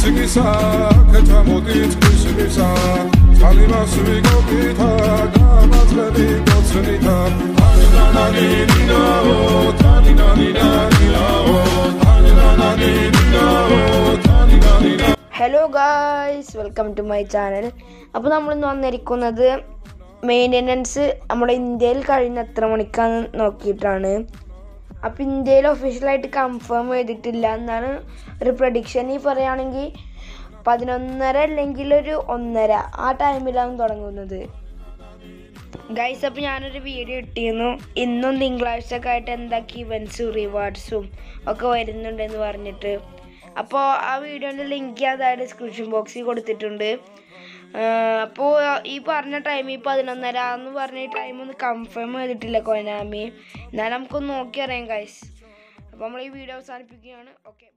Isingisa, Ketamodit, Isingisa, Talimas, Vigopita, Gamazeli, Gotsenita, Tanina, Tanina, Tanina. Hello guys, welcome to my channel. അപ്പോൾ നമ്മൾ ഇന്ന് വന്നിരിക്കുന്നത് maintenance നമ്മുടെ ഇന്ത്യയിൽ കഴിയുന്ന എത്ര മണിക്കാണ് നോക്കിയിട്ടാണ്. അപ്പോൾ ഇന്ത്യയിൽ ഒഫീഷ്യലായിട്ട് കൺഫേം ചെയ്തിട്ടില്ല എന്നാണ് ഒരു പ്രഡിക്ഷൻ. ഈ പറയുകയാണെങ്കിൽ 11:30 അല്ലെങ്കിൽ ഒരു 1:30 ആ ടൈമിലാണ് തുടങ്ങുന്നത്. ഗൈസ്, അപ്പോൾ ഞാനൊരു വീഡിയോ ഇട്ടിരുന്നു ഇന്നും തിങ്കളാഴ്ചയൊക്കെ ആയിട്ട് എന്തൊക്കെ ഇവൻസും റിവാർഡ്സും ഒക്കെ വരുന്നുണ്ടെന്ന് പറഞ്ഞിട്ട്. അപ്പോൾ ആ വീഡിയോൻ്റെ ലിങ്ക് ഞാൻ ഡിസ്ക്രിപ്ഷൻ ബോക്സിൽ കൊടുത്തിട്ടുണ്ട്. അപ്പോൾ ഈ പറഞ്ഞ ടൈം ഈ 11:30 എന്ന് പറഞ്ഞ ടൈം ഒന്ന് കൺഫേം ചെയ്തിട്ടില്ല കൊനാമി. എന്നാൽ നമുക്കൊന്ന് നോക്കി അറിയാം ഗൈസ്. അപ്പോൾ നമ്മൾ ഈ വീഡിയോ അവസാനിപ്പിക്കുകയാണ്. ഓക്കെ.